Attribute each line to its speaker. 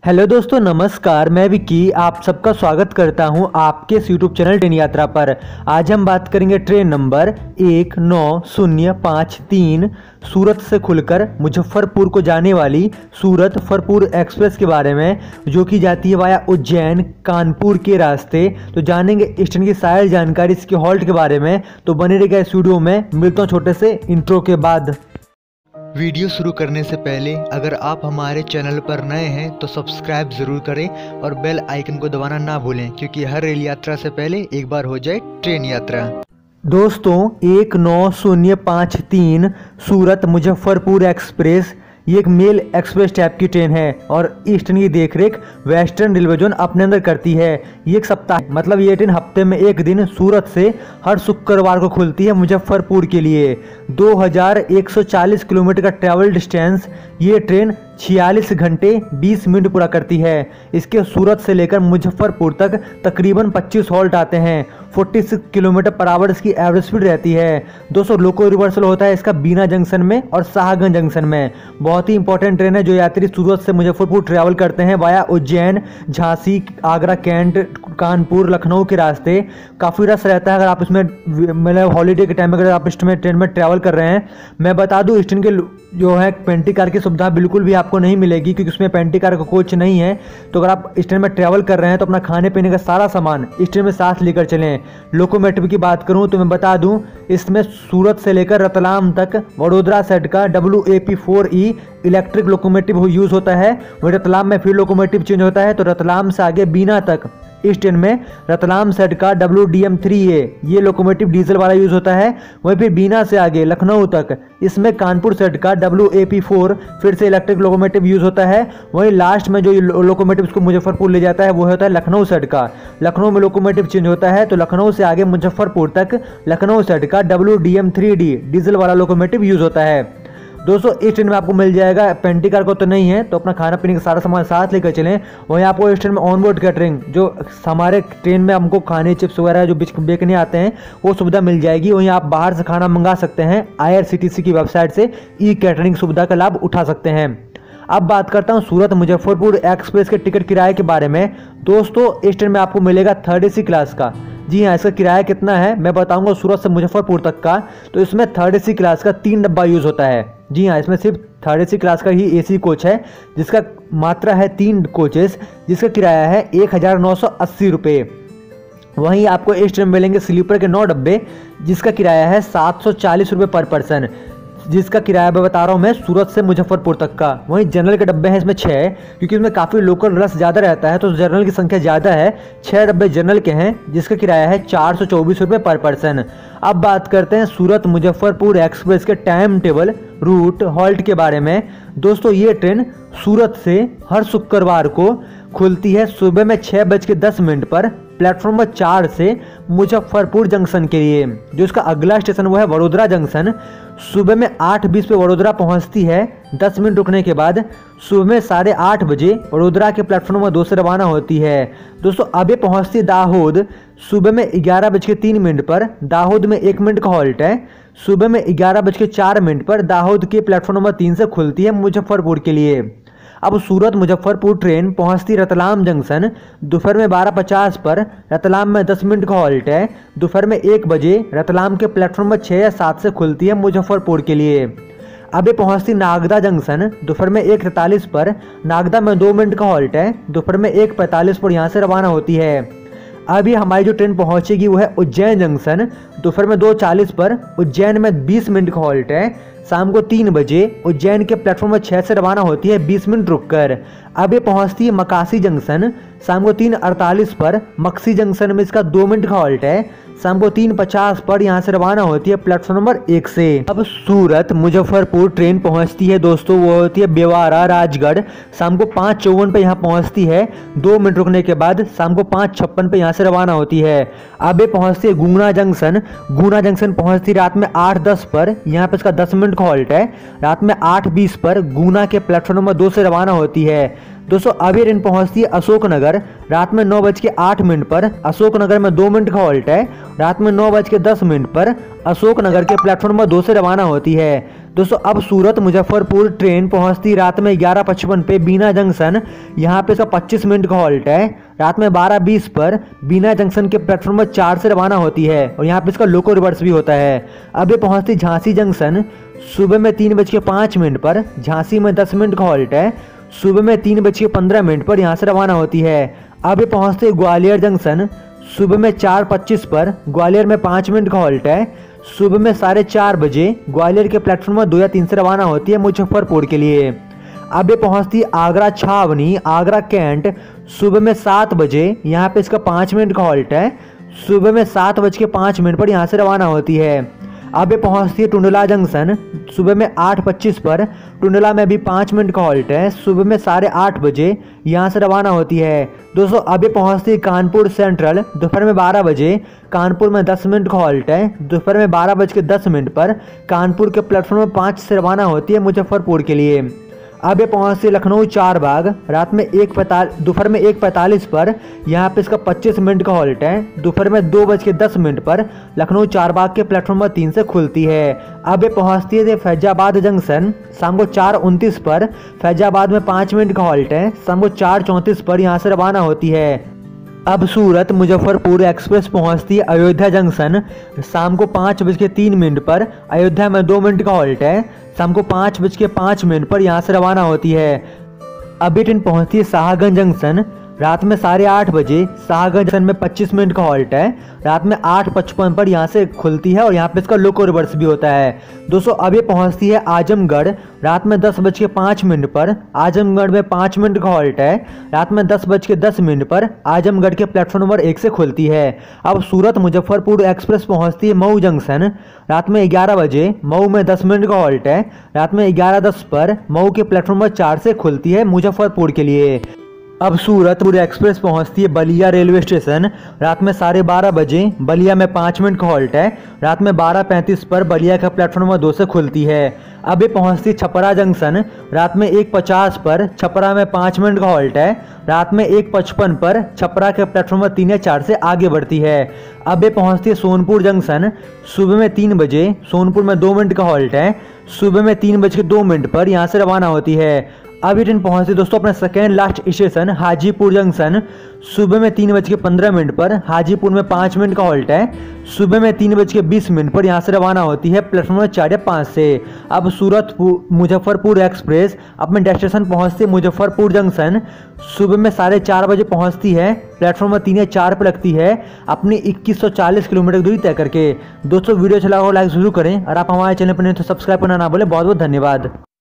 Speaker 1: Hello दोस्तों, नमस्कार। मैं विकी आप सबका स्वागत करता हूं आपके इस यूट्यूब चैनल ट्रेन यात्रा पर। आज हम बात करेंगे ट्रेन नंबर 19053 सूरत से खुलकर मुजफ्फरपुर को जाने वाली सूरत-फरपुर एक्सप्रेस के बारे में, जो कि जाती है वाया उज्जैन कानपुर के रास्ते। तो जानेंगे स्टेशन की सारी जानकारी, इसके हॉल्ट के बारे में। तो बने रहिएगा इस वीडियो में। मिलता हूँ छोटे से इंट्रो के बाद।
Speaker 2: वीडियो शुरू करने से पहले अगर आप हमारे चैनल पर नए हैं तो सब्सक्राइब ज़रूर करें और बेल आइकन को दबाना ना भूलें, क्योंकि हर रेल यात्रा से पहले एक बार हो जाए ट्रेन यात्रा।
Speaker 1: दोस्तों 19053 सूरत मुजफ्फरपुर एक्सप्रेस ये एक मेल एक्सप्रेस टाइप की ट्रेन है और इस ट्रेन की देखरेख वेस्टर्न रेलवे जोन अपने अंदर करती है। ये एक सप्ताह मतलब ये ट्रेन हफ्ते में एक दिन सूरत से हर शुक्रवार को खुलती है मुजफ्फरपुर के लिए। 2140 किलोमीटर का ट्रैवल डिस्टेंस ये ट्रेन 46 घंटे 20 मिनट पूरा करती है। इसके सूरत से लेकर मुजफ्फरपुर तक तकरीबन 25 हॉल्ट आते हैं। 46 किलोमीटर पर आवर इसकी एवरेज स्पीड रहती है। 200 लोको रिवर्सल होता है इसका बीना जंक्शन में और शाहगंज जंक्शन में। बहुत ही इंपॉर्टेंट ट्रेन है जो यात्री सूरत से मुजफ्फरपुर ट्रैवल करते हैं वाया उज्जैन, झांसी, आगरा, कैंट, कानपुर, लखनऊ के रास्ते। काफ़ी रस रहता है अगर आप इसमें मतलब हॉलीडे के टाइम में अगर आप इसमें ट्रेन में ट्रैवल कर रहे हैं। मैं बता दूँ इस ट्रेन के जो है पेंटी कार की सुविधा बिल्कुल भी आपको नहीं मिलेगी, क्योंकि उसमें पेंटी कार का कोच नहीं है। तो अगर आप इस ट्रेन में ट्रैवल कर रहे हैं तो अपना खाने पीने का सारा सामान इस ट्रेन में साथ लेकर चलें। लोकोमोटिव की बात करूं तो मैं बता दूं इसमें सूरत से लेकर रतलाम तक वडोदरा सेट का WAP4E इलेक्ट्रिक लोकोमोटिव यूज़ होता है। वही रतलाम में फिर लोकोमोटिव चेंज होता है। तो रतलाम से आगे बीना तक इस ट्रेन में रतलाम सेट का WDM3A ये लोकोमोटिव डीजल वाला यूज़ होता है। वहीं फिर बीना से आगे लखनऊ तक इसमें कानपुर सेट का WAP4 फिर से इलेक्ट्रिक लोकोमोटिव यूज़ होता है। वहीं लास्ट में जो लोकोमोटिव इसको मुजफ्फरपुर ले जाता है वो होता है लखनऊ सेट का। लखनऊ में लोकोमोटिव चेंज होता है। तो लखनऊ से आगे मुजफ्फरपुर तक लखनऊ सेट का WDM3D डीजल वाला लोकोमोटिव यूज़ होता है। दोस्तों इस ट्रेन में आपको मिल जाएगा, पेंटी कार को तो नहीं है, तो अपना खाना पीने का सारा सामान साथ लेकर चलें। वहीं आपको इस ट्रेन में ऑनबोर्ड कैटरिंग जो हमारे ट्रेन में हमको खाने चिप्स वगैरह जो बेचने आते हैं वो सुविधा मिल जाएगी। वहीं आप बाहर से खाना मंगा सकते हैं। IRCTC की वेबसाइट से ई कैटरिंग सुविधा का लाभ उठा सकते हैं। अब बात करता हूँ सूरत मुजफ्फरपुर एक्सप्रेस के टिकट किराए के बारे में। दोस्तों इस ट्रेन में आपको मिलेगा 3rd AC क्लास का। जी हाँ, इसका किराया कितना है मैं बताऊंगा सूरत से मुजफ्फरपुर तक का। तो इसमें 3rd AC क्लास का 3 डब्बा यूज़ होता है। जी हाँ, इसमें सिर्फ 3rd AC क्लास का ही AC कोच है, जिसका मात्रा है 3 कोचेस, जिसका किराया है 1980 रुपये। वहीं आपको इस ट्रेन में मिलेंगे स्लीपर के 9 डब्बे, जिसका किराया है 740 रुपये पर पर्सन, जिसका किराया मैं बता रहा हूँ मैं सूरत से मुजफ्फरपुर तक का। वहीं जनरल के डब्बे हैं इसमें 6, क्योंकि इसमें काफ़ी लोकल रस ज़्यादा रहता है तो जनरल की संख्या ज़्यादा है। 6 डब्बे जनरल के हैं, जिसका किराया है 424 रुपये पर पर्सन। अब बात करते हैं सूरत मुजफ्फरपुर एक्सप्रेस के टाइम टेबल, रूट, हॉल्ट के बारे में। दोस्तों ये ट्रेन सूरत से हर शुक्रवार को खुलती है सुबह में 6:10 पर प्लेटफॉर्म नंबर 4 से मुजफ्फरपुर जंक्शन के लिए। जो इसका अगला स्टेशन वो है वडोदरा जंक्शन। सुबह में 8:20 पे वडोदरा पहुंचती है। 10 मिनट रुकने के बाद सुबह में 8:30 बजे वडोदरा के प्लेटफॉर्म नंबर 2 से रवाना होती है। दोस्तों अब ये पहुंचती है दाहोद सुबह में 11:03 पर। दाहोद में 1 मिनट का हॉल्ट है। सुबह में 11:04 पर दाहोद के प्लेटफॉर्म नंबर 3 से खुलती है मुजफ्फरपुर के लिए। अब सूरत मुजफ्फरपुर ट्रेन पहुंचती रतलाम जंक्शन दोपहर में 12:50 पर। रतलाम में 10 मिनट का हॉल्ट है। दोपहर में 1 बजे रतलाम के प्लेटफॉर्म में 6 या 7 से खुलती है मुजफ्फरपुर के लिए। अब ये पहुंचती नागदा जंक्शन दोपहर में 1:43 पर। नागदा में 2 मिनट का हॉल्ट है। दोपहर में 1:45 पर यहाँ से रवाना होती है। अभी हमारी जो ट्रेन पहुंचेगी वो है उज्जैन जंक्शन दोपहर में 2:40 पर। उज्जैन में 20 मिनट का हॉल्ट है। शाम को 3 बजे उज्जैन के प्लेटफॉर्म में 6 से रवाना होती है 20 मिनट रुककर। अब ये पहुंचती है मकासी जंक्शन शाम को 3:48 पर। मक्सी जंक्शन में इसका 2 मिनट का हॉल्ट है। शाम को 3:50 पर यहाँ से रवाना होती है प्लेटफॉर्म नंबर 1 से। अब सूरत मुजफ्फरपुर ट्रेन पहुँचती है दोस्तों वो होती है बेवारा राजगढ़। शाम को 5:54 पर यहाँ पहुँचती है। 2 मिनट रुकने के बाद शाम को 5:56 पर यहाँ से रवाना होती है। अब ये पहुँचती है गुना जंक्शन। गुना जंक्शन पहुँचती है रात में 8:10 पर। यहाँ पर इसका 10 मिनट का हॉल्ट है। रात में 8:20 पर गुना के प्लेटफॉर्म नंबर 2 से रवाना होती है। दोस्तों अब ये ट्रेन पहुंचती है अशोकनगर रात में 9:08 पर। अशोकनगर में 2 मिनट का हॉल्ट है। रात में 9:10 पर अशोकनगर के प्लेटफॉर्म नंबर 2 से रवाना होती है। दोस्तों अब सूरत मुजफ्फरपुर ट्रेन पहुंचती रात में 11:55 पे बीना जंक्शन। यहाँ पे इसका 25 मिनट का हॉल्ट है। रात में 12:20 पर बीना जंक्शन के प्लेटफॉर्म 4 से रवाना होती है और यहाँ पे इसका लोको रिवर्स भी होता है। अब ये पहुंचती झांसी जंक्शन सुबह में 3:05 पर। झांसी में 10 मिनट का हॉल्ट है। सुबह में 3:15 पर यहाँ से रवाना होती है। अब ये पहुंचती ग्वालियर जंक्शन सुबह में 4:25 पर। ग्वालियर में 5 मिनट का हॉल्ट है। सुबह में 4:30 बजे ग्वालियर के प्लेटफॉर्म 2 या 3 से रवाना होती है मुजफ्फरपुर के लिए। अब ये पहुंचती आगरा छावनी आगरा कैंट सुबह में 7 बजे। यहाँ पे इसका 5 मिनट का हॉल्ट है। सुबह में 7:05 पर यहाँ से रवाना होती है। अब ये पहुंचती है टुंडला जंक्शन सुबह में 8:25 पर। टुंडला में भी 5 मिनट का हॉल्ट है। सुबह में 8:30 बजे यहाँ से रवाना होती है। दोस्तों अब ये पहुंचती है कानपुर सेंट्रल दोपहर में 12 बजे। कानपुर में 10 मिनट का हॉल्ट है। दोपहर में 12:10 पर कानपुर के प्लेटफॉर्म 5 से रवाना होती है मुजफ्फरपुर के लिए। अब ये पहुंचती लखनऊ चारबाग रात में दोपहर में 1:45 पर। यहाँ पे इसका 25 मिनट का हॉल्ट है। दोपहर में 2:10 पर लखनऊ चारबाग के प्लेटफॉर्म 3 से खुलती है। अब ये पहुंचती है फैजाबाद जंक्शन शाम को 4:29 पर। फैजाबाद में 5 मिनट का हॉल्ट है। शाम को 4:34 पर यहाँ से रवाना होती है। अब सूरत मुजफ्फरपुर एक्सप्रेस पहुंचती है अयोध्या जंक्शन शाम को 5:03 पर। अयोध्या में 2 मिनट का हॉल्ट है। शाम को 5:05 पर यहाँ से रवाना होती है। अब ये ट्रेन पहुंचती है शाहगंज जंक्शन रात में 8:30 बजे। शाहगंज जंक्शन में 25 मिनट का हॉल्ट है। रात में 8:55 पर यहाँ से खुलती है और यहाँ पे इसका लोको रिवर्स भी होता है। दोस्तों अब ये पहुंचती है आजमगढ़ रात में 10:05 पर। आजमगढ़ में 5 मिनट का हॉल्ट है। रात में 10:10 पर आजमगढ़ के प्लेटफॉर्म नंबर 1 से खुलती है। अब सूरत मुजफ्फरपुर एक्सप्रेस पहुंचती है मऊ जंक्शन रात में 11 बजे। मऊ में 10 मिनट का हॉल्ट है। रात में 11:10 पर मऊ के प्लेटफॉर्म 4 से खुलती है मुजफ्फरपुर के लिए। अब सूरत एक्सप्रेस पहुंचती है बलिया रेलवे स्टेशन रात में 12:30 बजे। बलिया में 5 मिनट का हॉल्ट है। रात में 12:35 पर बलिया का प्लेटफॉर्म 2 से खुलती है। अब ये पहुंचती है छपरा जंक्शन रात में 1:50 पर। छपरा में 5 मिनट का हॉल्ट है। रात में 1:55 पर छपरा के प्लेटफॉर्म 3 या 4 से आगे बढ़ती है। अब ये पहुंचती है सोनपुर जंक्शन सुबह में 3 बजे। सोनपुर में 2 मिनट का हॉल्ट है। सुबह में 3:02 पर यहाँ से रवाना होती है। अब ये ट्रेन पहुंचती दोस्तों अपना second last station Hajipur junction सुबह में 3:15 पर। हाजीपुर में 5 मिनट का हॉल्ट है। सुबह में 3:20 पर यहाँ से रवाना होती है प्लेटफॉर्म 4 या 5 से। अब सूरत मुजफ्फरपुर एक्सप्रेस अपने डेस्टिनेशन पहुंचती है मुजफ्फरपुर जंक्शन सुबह में 4:30 बजे पहुंचती है। प्लेटफॉर्म 3 या 4 पर लगती है अपनी 2140 किलोमीटर दूरी तय करके। दोस्तों वीडियो अच्छा लगा हो लाइक जरूर करें और आप हमारे चैनल पर नहीं तो सब्सक्राइब करना ना भूलें। बहुत बहुत धन्यवाद।